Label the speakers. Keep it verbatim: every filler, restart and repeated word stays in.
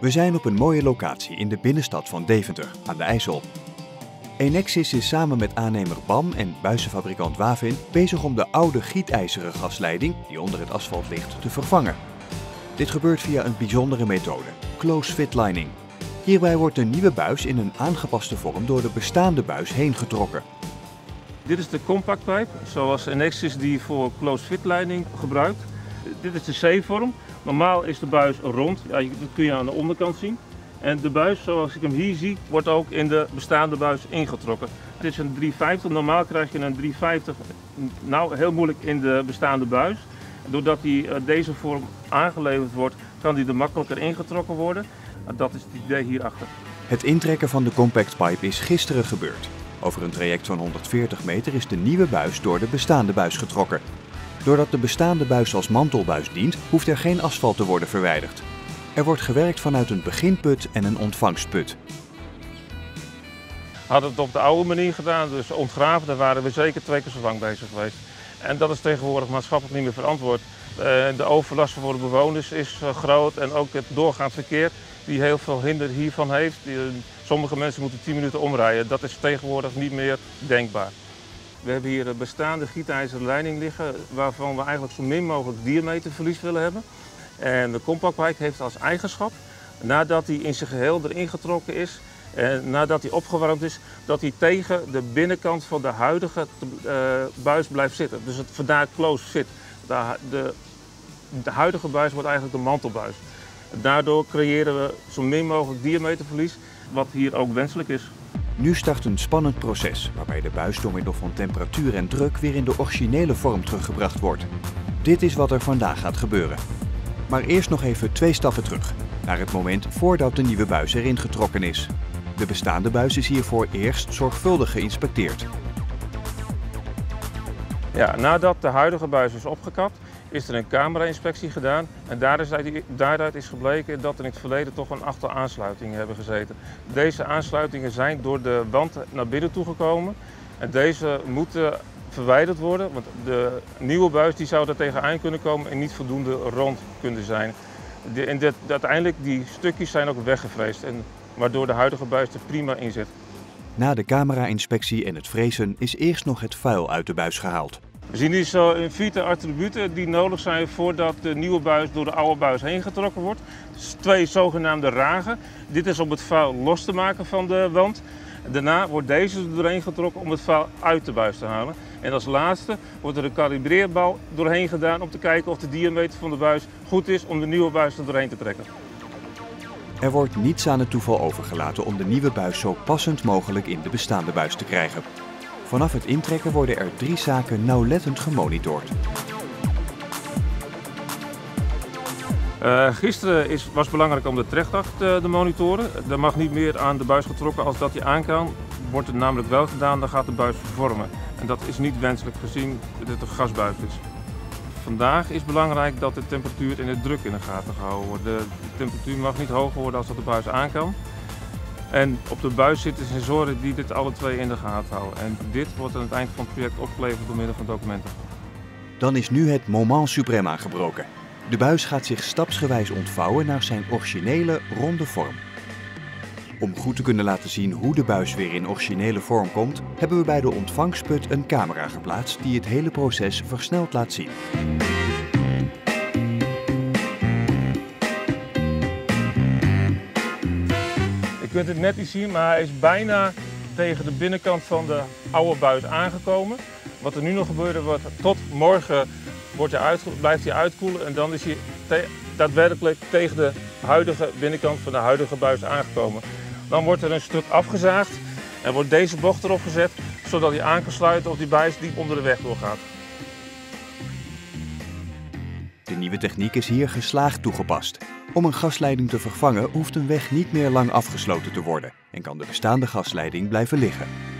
Speaker 1: We zijn op een mooie locatie in de binnenstad van Deventer, aan de IJssel. Enexis is samen met aannemer B A M en buizenfabrikant Wavin bezig om de oude gietijzeren gasleiding, die onder het asfalt ligt, te vervangen. Dit gebeurt via een bijzondere methode, close-fit lining. Hierbij wordt de nieuwe buis in een aangepaste vorm door de bestaande buis heen getrokken.
Speaker 2: Dit is de compact pipe, zoals Enexis die voor close-fit lining gebruikt. Dit is de C-vorm. Normaal is de buis rond, ja, dat kun je aan de onderkant zien. En de buis, zoals ik hem hier zie, wordt ook in de bestaande buis ingetrokken. Het is een driehonderdvijftig, normaal krijg je een driehonderdvijftig, nou heel moeilijk in de bestaande buis. Doordat die deze vorm aangeleverd wordt, kan die er makkelijker ingetrokken worden. Dat is het idee hierachter.
Speaker 1: Het intrekken van de compact pipe is gisteren gebeurd. Over een traject van honderdveertig meter is de nieuwe buis door de bestaande buis getrokken. Doordat de bestaande buis als mantelbuis dient, hoeft er geen asfalt te worden verwijderd. Er wordt gewerkt vanuit een beginput en een ontvangstput.
Speaker 2: Hadden we het op de oude manier gedaan, dus ontgraven, dan waren we zeker twee keer zo lang bezig geweest. En dat is tegenwoordig maatschappelijk niet meer verantwoord. De overlast voor de bewoners is groot en ook het doorgaand verkeer die heel veel hinder hiervan heeft. Sommige mensen moeten tien minuten omrijden. Dat is tegenwoordig niet meer denkbaar. We hebben hier een bestaande gietijzeren leiding liggen waarvan we eigenlijk zo min mogelijk diameterverlies willen hebben. En de compact pipe heeft als eigenschap, nadat hij in zijn geheel erin getrokken is en nadat hij opgewarmd is, dat hij tegen de binnenkant van de huidige uh, buis blijft zitten. Dus het vandaar close fit. De, de, de huidige buis wordt eigenlijk de mantelbuis. Daardoor creëren we zo min mogelijk diameterverlies, wat hier ook wenselijk is.
Speaker 1: Nu start een spannend proces waarbij de buis door middel van temperatuur en druk weer in de originele vorm teruggebracht wordt. Dit is wat er vandaag gaat gebeuren. Maar eerst nog even twee stappen terug, naar het moment voordat de nieuwe buis erin getrokken is. De bestaande buis is hiervoor eerst zorgvuldig geïnspecteerd.
Speaker 2: Ja, nadat de huidige buis is opgekapt, is er een camera-inspectie gedaan en daaruit is gebleken dat er in het verleden toch een aantal aansluitingen hebben gezeten. Deze aansluitingen zijn door de wand naar binnen toegekomen en deze moeten verwijderd worden, want de nieuwe buis die zou er tegenaan kunnen komen en niet voldoende rond kunnen zijn. De, en dit, uiteindelijk die stukjes zijn ook weggevreesd, en, waardoor de huidige buis er prima in zit.
Speaker 1: Na de camera-inspectie en het frezen is eerst nog het vuil uit de buis gehaald.
Speaker 2: We zien hier zo in vier attributen die nodig zijn voordat de nieuwe buis door de oude buis heen getrokken wordt. Dus twee zogenaamde ragen. Dit is om het vuil los te maken van de wand. Daarna wordt deze er doorheen getrokken om het vuil uit de buis te halen. En als laatste wordt er een kalibreerbal doorheen gedaan om te kijken of de diameter van de buis goed is om de nieuwe buis er doorheen te trekken.
Speaker 1: Er wordt niets aan het toeval overgelaten om de nieuwe buis zo passend mogelijk in de bestaande buis te krijgen. Vanaf het intrekken worden er drie zaken nauwlettend gemonitord.
Speaker 2: Uh, gisteren is, was belangrijk om de trekkracht uh, te monitoren. Er mag niet meer aan de buis getrokken als dat hij aan kan. Wordt het namelijk wel gedaan, dan gaat de buis vervormen. En dat is niet wenselijk gezien dat het een gasbuis is. Vandaag is belangrijk dat de temperatuur en de druk in de gaten gehouden wordt. De temperatuur mag niet hoger worden als dat de buis aan kan. En op de buis zitten sensoren die dit alle twee in de gaten houden. En dit wordt aan het eind van het project opgeleverd door middel van documenten.
Speaker 1: Dan is nu het moment suprême aangebroken. De buis gaat zich stapsgewijs ontvouwen naar zijn originele ronde vorm. Om goed te kunnen laten zien hoe de buis weer in originele vorm komt, hebben we bij de ontvangstput een camera geplaatst die het hele proces versneld laat zien.
Speaker 2: Je kunt het net niet zien, maar hij is bijna tegen de binnenkant van de oude buis aangekomen. Wat er nu nog gebeurt, wordt tot morgen wordt hij uit, blijft hij uitkoelen en dan is hij te, daadwerkelijk tegen de huidige binnenkant van de huidige buis aangekomen. Dan wordt er een stuk afgezaagd en wordt deze bocht erop gezet, zodat hij aan kan sluiten op die buis die onder de weg doorgaat.
Speaker 1: De nieuwe techniek is hier geslaagd toegepast. Om een gasleiding te vervangen hoeft een weg niet meer lang afgesloten te worden en kan de bestaande gasleiding blijven liggen.